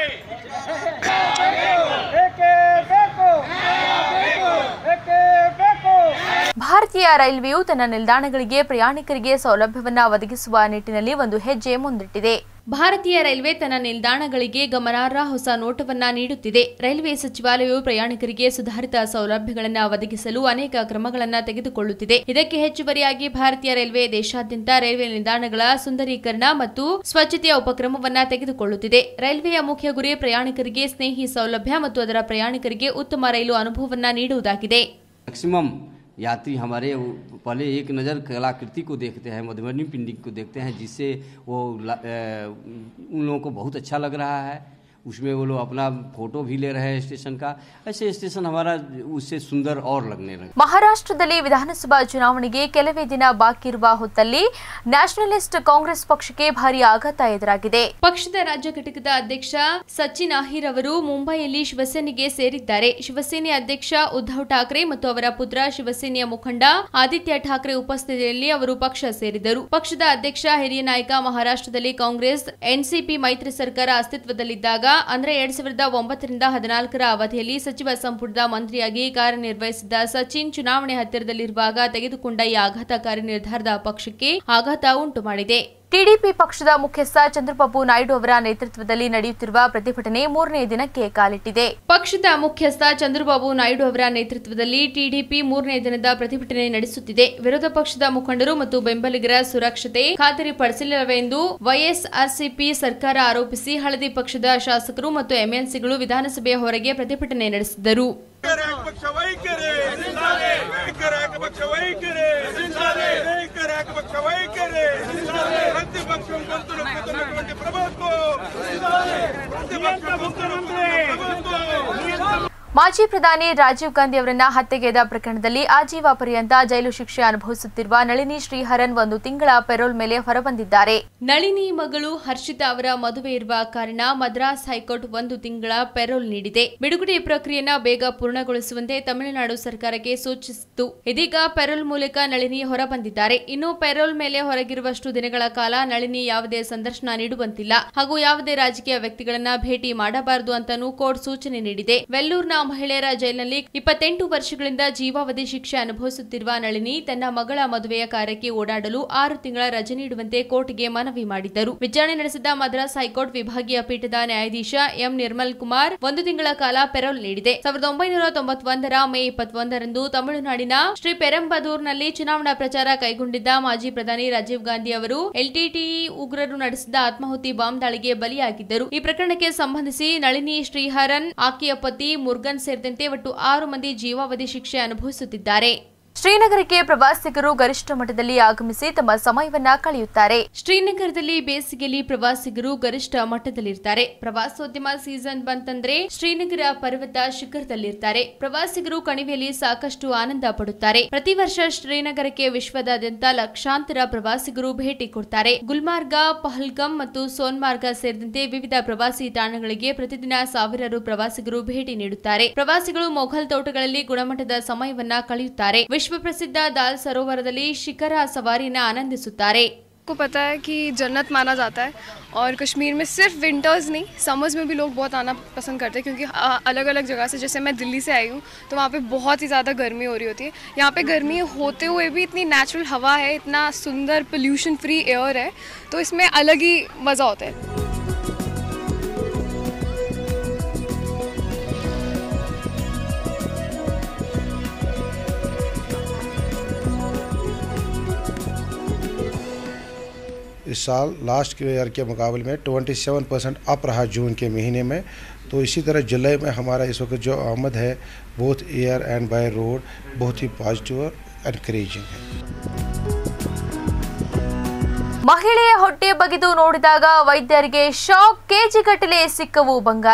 ಭಾರತೀಯ ರೈಲ್ವೆಯು ತನ್ನ ನಿಲ್ದಾಣಗಳಿಗೆ ಪ್ರಯಾಣಿಕರಿಗೆ ಸೌಲಭ್ಯವನ್ನ ಒದಗಿಸುವ ನಿಟ್ಟಿನಲ್ಲಿ ಒಂದು ಹೆಜ್ಜೆ ಮುಂದಿಟ್ಟಿದೆ. ಭಾರತೀಯ ರೈಲ್ವೆ ತನ್ನ ನಿಲ್ದಾಣಗಳಿಗೆ ಗಮನಾರ್ಹ ಹೊಸ ನೋಟವನ್ನ ನೀಡುತ್ತಿದೆ. ರೈಲ್ವೆ ಸಚಿವಾಲಯವು ಪ್ರಯಾಣಿಕರಿಗೆ ಸುಧಾರಿತ ಸೌಲಭ್ಯಗಳನ್ನು ಒದಗಿಸಲು ಅನೇಕ ಕ್ರಮಗಳನ್ನು ತೆಗೆದುಕೊಳ್ಳುತ್ತಿದೆ. ಇದಕ್ಕೆ ಹೆಚ್ಚುವರಿಯಾಗಿ ಭಾರತೀಯ ರೈಲ್ವೆ ದೇಶಾದ್ಯಂತ ರೈಲ್ವೆ ನಿಲ್ದಾಣಗಳ ಸುಂದರೀಕರಣ ಮತ್ತು ಸ್ವಚ್ಛತೆಯ ಉಪಕ್ರಮವನ್ನ ತೆಗೆದುಕೊಳ್ಳುತ್ತಿದೆ. ರೈಲ್ವೆಯ ಮುಖ್ಯ ಗುರಿ ಪ್ರಯಾಣಿಕರಿಗೆ ಸ್ನೇಹಿ ಸೌಲಭ್ಯ ಮತ್ತು ಅದರ ಪ್ರಯಾಣಿಕರಿಗೆ ಉತ್ತಮ ರೈಲು ಅನುಭವವನ್ನ ನೀಡುವುದಾಗಿದೆ. मैक्सिमम यात्री हमारे पहले एक नज़र कलाकृति को देखते हैं, मधुबनी पेंटिंग को देखते हैं, जिससे वो उन लोगों को बहुत अच्छा लग रहा है. उसमें वो लोग अपना फोटो भी ले रहे हैं स्टेशन का. ऐसे स्टेशन हमारा उससे सुंदर और लगने लगे. ಮಹಾರಾಷ್ಟ್ರದಲ್ಲಿ ವಿಧಾನಸಭಾ ಚುನಾವಣೆಗೆ ಕೆಲವೇ ದಿನ ಬಾಕಿ ಇರುವ ಹೊತ್ತಲ್ಲಿ ನ್ಯಾಷನಲಿಸ್ಟ್ ಕಾಂಗ್ರೆಸ್ ಪಕ್ಷಕ್ಕೆ ಭಾರಿ ಆಘಾತ ಎದುರಾಗಿದೆ. ಪಕ್ಷದ ರಾಜ್ಯ ಘಟಕದ ಅಧ್ಯಕ್ಷ ಸಚಿನ್ ಅಹಿರ್ ಅವರು ಮುಂಬೈಯಲ್ಲಿ ಶಿವಸೇನೆಗೆ ಸೇರಿದ್ದಾರೆ. ಶಿವಸೇನೆ ಅಧ್ಯಕ್ಷ ಉದ್ಧವ್ ಠಾಕ್ರೆ ಮತ್ತು ಅವರ ಪುತ್ರ ಶಿವಸೇನೆಯ ಮುಖಂಡ ಆದಿತ್ಯ ಠಾಕ್ರೆ ಉಪಸ್ಥಿತಿಯಲ್ಲಿ ಅವರು ಪಕ್ಷ ಸೇರಿದರು. ಪಕ್ಷದ ಅಧ್ಯಕ್ಷ ಹಿರಿಯ ನಾಯಕ ಮಹಾರಾಷ್ಟ್ರದಲ್ಲಿ ಕಾಂಗ್ರೆಸ್ ಎನ್ಸಿಪಿ ಮೈತ್ರಿ ಸರ್ಕಾರ ಅಸ್ತಿತ್ವದಲ್ಲಿದ್ದಾಗ ಅಂದ್ರೆ ಎರಡ್ ಸಾವಿರದ ಒಂಬತ್ತರಿಂದ ಹದಿನಾಲ್ಕರ ಅವಧಿಯಲ್ಲಿ ಸಚಿವ ಸಂಪುಟದ ಮಂತ್ರಿಯಾಗಿ ಕಾರ್ಯನಿರ್ವಹಿಸಿದ್ದ ಸಚಿನ್ ಚುನಾವಣೆ ಹತ್ತಿರದಲ್ಲಿರುವಾಗ ತೆಗೆದುಕೊಂಡ ಈ ಆಘಾತಕಾರಿ ನಿರ್ಧಾರದ ಪಕ್ಷಕ್ಕೆ ಆಘಾತ ಉಂಟು ಮಾಡಿದೆ. ಟಿಡಿಪಿ ಪಕ್ಷದ ಮುಖ್ಯಸ್ಥ ಚಂದ್ರಬಾಬು ನಾಯ್ಡು ಅವರ ನೇತೃತ್ವದಲ್ಲಿ ನಡೆಯುತ್ತಿರುವ ಪ್ರತಿಭಟನೆ ಮೂರನೇ ದಿನಕ್ಕೆ ಕಾಲಿಟ್ಟಿದೆ. ಪಕ್ಷದ ಮುಖ್ಯಸ್ಥ ಚಂದ್ರಬಾಬು ನಾಯ್ಡು ಅವರ ನೇತೃತ್ವದಲ್ಲಿ ಟಿಡಿಪಿ ಮೂರನೇ ದಿನದ ಪ್ರತಿಭಟನೆ ನಡೆಸುತ್ತಿದೆ. ವಿರೋಧ ಪಕ್ಷದ ಮುಖಂಡರು ಮತ್ತು ಬೆಂಬಲಿಗರ ಸುರಕ್ಷತೆ ಖಾತರಿಪಡಿಸಲಿಲ್ಲವೆಂದು ವೈಎಸ್ಆರ್ಸಿಪಿ ಸರ್ಕಾರ ಆರೋಪಿಸಿ ಹಳದಿ ಪಕ್ಷದ ಶಾಸಕರು ಮತ್ತು ಎಂಎಲ್ಸಿಗಳು ವಿಧಾನಸಭೆಯ ಹೊರಗೆ ಪ್ರತಿಭಟನೆ ನಡೆಸಿದರು. ಮಾಜಿ ಪ್ರಧಾನಿ ರಾಜೀವ್ ಗಾಂಧಿ ಅವರನ್ನ ಹತ್ಯೆಗೈದ ಪ್ರಕರಣದಲ್ಲಿ ಆಜೀವ ಪರ್ಯಂತ ಜೈಲು ಶಿಕ್ಷೆ ಅನುಭವಿಸುತ್ತಿರುವ ನಳಿನಿ ಶ್ರೀಹರನ್ ಒಂದು ತಿಂಗಳ ಪೆರೋಲ್ ಮೇಲೆ ಹೊರಬಂದಿದ್ದಾರೆ. ನಳಿನಿ ಮಗಳು ಹರ್ಷಿತಾ ಅವರ ಮದುವೆ ಇರುವ ಕಾರಣ ಮದ್ರಾಸ್ ಹೈಕೋರ್ಟ್ ಒಂದು ತಿಂಗಳ ಪೆರೋಲ್ ನೀಡಿದೆ. ಬಿಡುಗಡೆ ಪ್ರಕ್ರಿಯೆಯನ್ನು ಬೇಗ ಪೂರ್ಣಗೊಳಿಸುವಂತೆ ತಮಿಳುನಾಡು ಸರ್ಕಾರಕ್ಕೆ ಸೂಚಿಸಿತ್ತು. ಇದೀಗ ಪೆರೋಲ್ ಮೂಲಕ ನಳಿನಿ ಹೊರಬಂದಿದ್ದಾರೆ. ಇನ್ನು ಪೆರೋಲ್ ಮೇಲೆ ಹೊರಗಿರುವಷ್ಟು ದಿನಗಳ ಕಾಲ ನಳಿನಿ ಯಾವುದೇ ಸಂದರ್ಶನ ನೀಡುವಂತಿಲ್ಲ ಹಾಗೂ ಯಾವುದೇ ರಾಜಕೀಯ ವ್ಯಕ್ತಿಗಳನ್ನ ಭೇಟಿ ಮಾಡಬಾರದು ಅಂತಾನೂ ಕೋರ್ಟ್ ಸೂಚನೆ ನೀಡಿದೆ. ವೆಲ್ಲೂರ್ನ ಮಹಿಳೆಯರ ಜೈಲಿನಲ್ಲಿ ಇಪ್ಪತ್ತೆಂಟು ವರ್ಷಗಳಿಂದ ಜೀವಾವಧಿ ಶಿಕ್ಷೆ ಅನುಭವಿಸುತ್ತಿರುವ ನಳಿನಿ ತನ್ನ ಮಗಳ ಮದುವೆಯ ಕಾರ್ಯಕ್ಕೆ ಓಡಾಡಲು ಆರು ತಿಂಗಳ ರಜೆ ನೀಡುವಂತೆ ಕೋರ್ಟ್ಗೆ ಮನವಿ ಮಾಡಿದ್ದರು. ವಿಚಾರಣೆ ನಡೆಸಿದ ಮದ್ರಾಸ್ ಹೈಕೋರ್ಟ್ ವಿಭಾಗೀಯ ಪೀಠದ ನ್ಯಾಯಾಧೀಶ ಎಂ ನಿರ್ಮಲ್ ಕುಮಾರ್ ಒಂದು ತಿಂಗಳ ಕಾಲ ಪೆರೋಲ್ ನೀಡಿದೆ. ಸಾವಿರದ ಒಂಬೈನೂರ ತೊಂಬತ್ತೊಂದರ ಮೇ ಇಪ್ಪತ್ತೊಂದರಂದು ತಮಿಳುನಾಡಿನ ಶ್ರೀ ಪೆರಂಬದೂರ್ನಲ್ಲಿ ಚುನಾವಣಾ ಪ್ರಚಾರ ಕೈಗೊಂಡಿದ್ದ ಮಾಜಿ ಪ್ರಧಾನಿ ರಾಜೀವ್ ಗಾಂಧಿ ಅವರು ಎಲ್ಟಿಟಿಇ ಉಗ್ರರು ನಡೆಸಿದ ಆತ್ಮಾಹುತಿ ಬಾಂಬ್ ದಾಳಿಗೆ ಬಲಿಯಾಗಿದ್ದರು. ಈ ಪ್ರಕರಣಕ್ಕೆ ಸಂಬಂಧಿಸಿ ನಳಿನಿ ಶ್ರೀಹರನ್, ಆಕೆಯ ಪತಿ ಮುರುಗನ್ ಸೇರಿದಂತೆ ಒಟ್ಟು ಆರು ಮಂದಿ ಜೀವಾವಧಿ ಶಿಕ್ಷೆ ಅನುಭವಿಸುತ್ತಿದ್ದಾರೆ. ಶ್ರೀನಗರಕ್ಕೆ ಪ್ರವಾಸಿಗರು ಗರಿಷ್ಠ ಮಟ್ಟದಲ್ಲಿ ಆಗಮಿಸಿ ತಮ್ಮ ಸಮಯವನ್ನ ಕಳೆಯುತ್ತಾರೆ. ಶ್ರೀನಗರದಲ್ಲಿ ಬೇಸಿಗೆಯಲ್ಲಿ ಪ್ರವಾಸಿಗರು ಗರಿಷ್ಠ ಮಟ್ಟದಲ್ಲಿರ್ತಾರೆ. ಪ್ರವಾಸೋದ್ಯಮ ಸೀಸನ್ ಬಂತಂದ್ರೆ ಶ್ರೀನಗರ ಪರ್ವತ ಶಿಖರದಲ್ಲಿರ್ತಾರೆ. ಪ್ರವಾಸಿಗರು ಕಣಿವೆಯಲ್ಲಿ ಸಾಕಷ್ಟು ಆನಂದ ಪಡುತ್ತಾರೆ. ಪ್ರತಿ ವರ್ಷ ಶ್ರೀನಗರಕ್ಕೆ ವಿಶ್ವದಾದ್ಯಂತ ಲಕ್ಷಾಂತರ ಪ್ರವಾಸಿಗರು ಭೇಟಿ ಕೊಡ್ತಾರೆ. ಗುಲ್ಮಾರ್ಗ, ಪಹಲ್ಗಮ್ ಮತ್ತು ಸೋನ್ಮಾರ್ಗ ಸೇರಿದಂತೆ ವಿವಿಧ ಪ್ರವಾಸಿ ತಾಣಗಳಿಗೆ ಪ್ರತಿದಿನ ಸಾವಿರಾರು ಪ್ರವಾಸಿಗರು ಭೇಟಿ ನೀಡುತ್ತಾರೆ. ಪ್ರವಾಸಿಗಳು ಮೊಘಲ್ ತೋಟಗಳಲ್ಲಿ ಗುಣಮಟ್ಟದ ಸಮಯವನ್ನ ಕಳೆಯುತ್ತಾರೆ. ವಿಶ್ವ प्रसिद्ध दाल सरोवरದಲ್ಲಿ ಶಿಖರ ಸವಾರಿನ ಆನಂದಿಸುತ್ತಾರೆ. को पता है कि जन्नत माना जाता है और कश्मीर में सिर्फ विंटर्स नहीं समर्स में भी लोग बहुत आना पसंद करते हैं क्योंकि अलग अलग जगह से, जैसे मैं दिल्ली से आई हूँ तो वहाँ पे बहुत ही ज़्यादा गर्मी हो रही होती है. यहाँ पे गर्मी होते हुए भी इतनी नेचुरल हवा है, इतना सुंदर पोल्यूशन फ्री एयर है, तो इसमें अलग ही मज़ा होता है. इस साल लास्ट ईयर के मुकाबले में सत्ताईस परसेंट अप रहा जून के महीने में. तो इसी तरह जुलाई में हमारा इस वक्त जो आमद है both air and by road बहुत ही पॉजिटिव और एनकरेजिंग है. ಮಹಿಳೆಯ ಹೊಟ್ಟೆ ಬಗೆದು ನೋಡಿದಾಗ ವೈದ್ಯರಿಗೆ ಶಾಕ್. ಕೆಜಿಗಟ್ಟಲೆ ಸಿಕ್ಕವು ಬಂಗಾರ.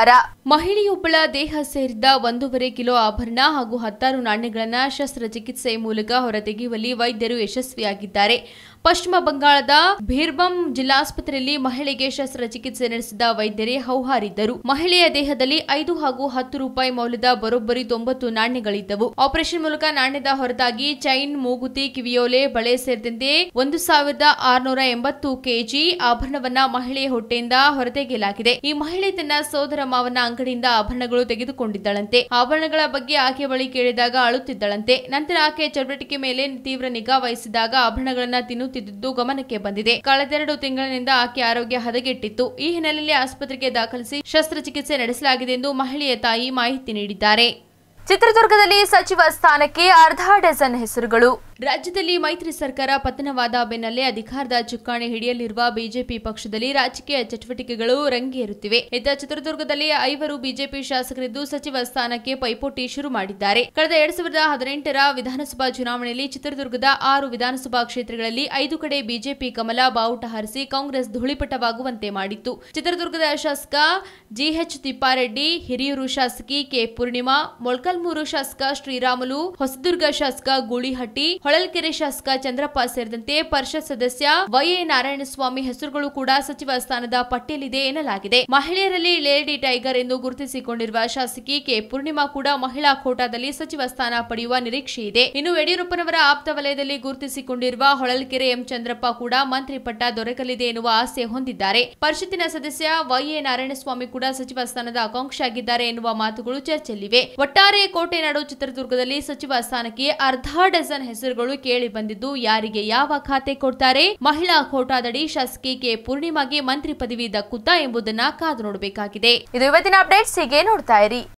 ಮಹಿಳೆಯೊಬ್ಬಳ ದೇಹ ಸೇರಿದ್ದ ಒಂದೂವರೆ ಕಿಲೋ ಆಭರಣ ಹಾಗೂ ಹತ್ತಾರು ನಾಣ್ಯಗಳನ್ನು ಶಸ್ತ್ರಚಿಕಿತ್ಸೆ ಮೂಲಕ ಹೊರತೆಗೆಯುವಲ್ಲಿ ವೈದ್ಯರು ಯಶಸ್ವಿಯಾಗಿದ್ದಾರೆ. ಪಶ್ಚಿಮ ಬಂಗಾಳದ ಭೀರ್ಬಂ ಜಿಲ್ಲಾಸ್ಪತ್ರೆಯಲ್ಲಿ ಮಹಿಳೆಗೆ ಶಸ್ತ್ರಚಿಕಿತ್ಸೆ ನಡೆಸಿದ ವೈದ್ಯರೇ ಹೌಹಾರಿದ್ದರು. ಮಹಿಳೆಯ ದೇಹದಲ್ಲಿ ಐದು ಹಾಗೂ ಹತ್ತು ರೂಪಾಯಿ ಮೌಲ್ಯದ ಬರೋಬ್ಬರಿ ತೊಂಬತ್ತು ನಾಣ್ಯಗಳಿದ್ದವು. ಆಪರೇಷನ್ ಮೂಲಕ ನಾಣ್ಯದ ಹೊರತಾಗಿ ಚೈನ್, ಮೂಗುತಿ, ಕಿವಿಯೋಲೆ, ಬಳೆ ಸೇರಿದಂತೆ ಒಂದು ಸಾವಿರದ ಆರುನೂರ ಎಂಬತ್ತು ಕೆಜಿ ಆಭರಣವನ್ನ ಮಹಿಳೆಯ ಹೊಟ್ಟೆಯಿಂದ ಹೊರತೆಗೆಯಲಾಗಿದೆ. ಈ ಮಹಿಳೆ ತನ್ನ ಸೋದರ ಮಾವನ ಅಂಗಡಿಯಿಂದ ಆಭರಣಗಳು ತೆಗೆದುಕೊಂಡಿದ್ದಳಂತೆ. ಆಭರಣಗಳ ಬಗ್ಗೆ ಆಕೆ ಬಳಿ ಕೇಳಿದಾಗ ಅಳುತ್ತಿದ್ದಳಂತೆ. ನಂತರ ಆಕೆ ಚಟುವಟಿಕೆ ಮೇಲೆ ತೀವ್ರ ನಿಗಾ ವಹಿಸಿದಾಗ ಆಭರಣಗಳನ್ನ ತಿನ್ನುತ್ತಿದ್ದುದು ಗಮನಕ್ಕೆ ಬಂದಿದೆ. ಕಳೆದೆರಡು ತಿಂಗಳಿನಿಂದ ಆಕೆ ಆರೋಗ್ಯ ಹದಗೆಟ್ಟಿತ್ತು. ಈ ಹಿನ್ನೆಲೆಯಲ್ಲಿ ಆಸ್ಪತ್ರೆಗೆ ದಾಖಲಿಸಿ ಶಸ್ತ್ರಚಿಕಿತ್ಸೆ ನಡೆಸಲಾಗಿದೆ ಎಂದು ಮಹಿಳೆಯ ತಾಯಿ ಮಾಹಿತಿ ನೀಡಿದ್ದಾರೆ. ಚಿತ್ರದುರ್ಗದಲ್ಲಿ ಸಚಿವ ಸ್ಥಾನಕ್ಕೆ ಅರ್ಧ ಡಜನ್ ಹೆಸರುಗಳು. ರಾಜ್ಯದಲ್ಲಿ ಮೈತ್ರಿ ಸರ್ಕಾರ ಪತನವಾದ ಬೆನ್ನಲ್ಲೇ ಅಧಿಕಾರದ ಚುಕ್ಕಾಣಿ ಹಿಡಿಯಲಿರುವ ಬಿಜೆಪಿ ಪಕ್ಷದಲ್ಲಿ ರಾಜಕೀಯ ಚಟುವಟಿಕೆಗಳು ರಂಗೇರುತ್ತಿವೆ. ಇತ್ತ ಚಿತ್ರದುರ್ಗದಲ್ಲಿ ಐವರು ಬಿಜೆಪಿ ಶಾಸಕರಿದ್ದು ಸಚಿವ ಸ್ಥಾನಕ್ಕೆ ಪೈಪೋಟಿ ಶುರು ಮಾಡಿದ್ದಾರೆ. ಕಳೆದ ಎರಡ್ ಸಾವಿರದ ಹದಿನೆಂಟರ ವಿಧಾನಸಭಾ ಚುನಾವಣೆಯಲ್ಲಿ ಚಿತ್ರದುರ್ಗದ ಆರು ವಿಧಾನಸಭಾ ಕ್ಷೇತ್ರಗಳಲ್ಲಿ ಐದು ಕಡೆ ಬಿಜೆಪಿ ಕಮಲ ಬಾವುಟ ಹಾರಿಸಿ ಕಾಂಗ್ರೆಸ್ ಧೂಳಿಪಟವಾಗುವಂತೆ ಮಾಡಿತ್ತು. ಚಿತ್ರದುರ್ಗದ ಶಾಸಕ ಜಿಎಚ್ ತಿಪ್ಪಾರೆಡ್ಡಿ, ಹಿರಿಯೂರು ಶಾಸಕಿ ಕೆ ಪೂರ್ಣಿಮಾ, ಮೊಳಕಾಲ್ಮೂರು ಶಾಸಕ ಶ್ರೀರಾಮುಲು, ಹೊಸದುರ್ಗ ಶಾಸಕ ಗೂಳಿಹಟ್ಟಿ, ಹೊಳಲ್ಕೆರೆ ಶಾಸಕ ಚಂದ್ರಪ್ಪ ಸೇರಿದಂತೆ ಪರಿಷತ್ ಸದಸ್ಯ ವೈಎ ನಾರಾಯಣಸ್ವಾಮಿ ಹೆಸರುಗಳು ಕೂಡ ಸಚಿವ ಸ್ಥಾನದ ಪಟ್ಟಿಯಲ್ಲಿದೆ ಎನ್ನಲಾಗಿದೆ. ಮಹಿಳೆಯರಲ್ಲಿ ಲೇಡಿ ಟೈಗರ್ ಎಂದು ಗುರುತಿಸಿಕೊಂಡಿರುವ ಶಾಸಕಿ ಕೆ ಪೂರ್ಣಿಮಾ ಕೂಡ ಮಹಿಳಾ ಕೋಟಾದಲ್ಲಿ ಸಚಿವ ಸ್ಥಾನ ಪಡೆಯುವ ನಿರೀಕ್ಷೆ ಇದೆ. ಇನ್ನು ಯಡಿಯೂರಪ್ಪನವರ ಆಪ್ತ ವಲಯದಲ್ಲಿ ಗುರುತಿಸಿಕೊಂಡಿರುವ ಹೊಳಲ್ಕೆರೆ ಎಂ ಚಂದ್ರಪ್ಪ ಕೂಡ ಮಂತ್ರಿ ಪಟ್ಟ ದೊರಕಲಿದೆ ಎನ್ನುವ ಆಸೆ ಹೊಂದಿದ್ದಾರೆ. ಪರಿಷತ್ತಿನ ಸದಸ್ಯ ವೈಎ ನಾರಾಯಣಸ್ವಾಮಿ ಕೂಡ ಸಚಿವ ಸ್ಥಾನದ ಆಕಾಂಕ್ಷಿಯಾಗಿದ್ದಾರೆ ಎನ್ನುವ ಮಾತುಗಳು ಚರ್ಚೆಯಲ್ಲಿವೆ. ಒಟ್ಟಾರೆ ಕೋಟೆ ನಾಡು ಚಿತ್ರದುರ್ಗದಲ್ಲಿ ಸಚಿವ ಸ್ಥಾನಕ್ಕೆ ಅರ್ಧ ಡಜನ್ ಹೆಸರುಗಳು ಕೇಳಿ ಬಂದಿದ್ದು ಯಾರಿಗೆ ಯಾವ ಖಾತೆ ಕೊಡ್ತಾರೆ, ಮಹಿಳಾ ಕೋಟಾದಡಿ ಶಾಸಕಿ ಕೆ ಪೂರ್ಣಿಮಾಗೆ ಮಂತ್ರಿ ಪದವಿ ದಕ್ಕುತ್ತಾ ಎಂಬುದನ್ನ ಕಾದು ನೋಡಬೇಕಾಗಿದೆ. ಇದು ಇವತ್ತಿನ ಅಪ್ಡೇಟ್ಸ್. ಹೀಗೆ ನೋಡ್ತಾ ಇರಿ.